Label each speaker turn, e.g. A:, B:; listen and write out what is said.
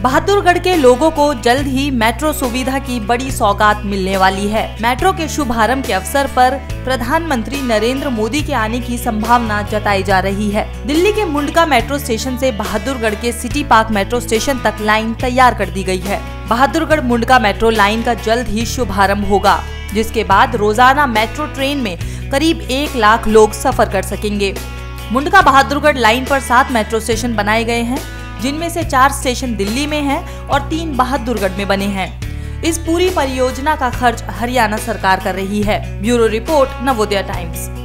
A: बहादुरगढ़ के लोगों को जल्द ही मेट्रो सुविधा की बड़ी सौगात मिलने वाली है। मेट्रो के शुभारंभ के अवसर पर प्रधानमंत्री नरेंद्र मोदी के आने की संभावना जताई जा रही है। दिल्ली के मुंडका मेट्रो स्टेशन से बहादुरगढ़ के सिटी पार्क मेट्रो स्टेशन तक लाइन तैयार कर दी गई है। बहादुरगढ़ मुंडका मेट्रो लाइन का जल्द ही शुभारंभ होगा, जिसके बाद रोजाना मेट्रो ट्रेन में करीब 1 लाख लोग सफर कर सकेंगे। मुंडका बहादुरगढ़ लाइन पर 7 मेट्रो स्टेशन बनाए गए हैं, जिनमें से 4 स्टेशन दिल्ली में हैं और 3 बहादुरगढ़ में बने हैं। इस पूरी परियोजना का खर्च हरियाणा सरकार कर रही है। Bureau report, Navodaya times.